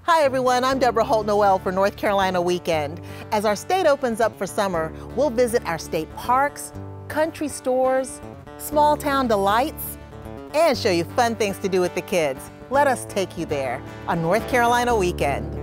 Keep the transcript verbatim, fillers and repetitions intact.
Hi everyone, I'm Deborah Holt-Noel for North Carolina Weekend. As our state opens up for summer, we'll visit our state parks, country stores, small town delights, and show you fun things to do with the kids. Let us take you there on North Carolina Weekend.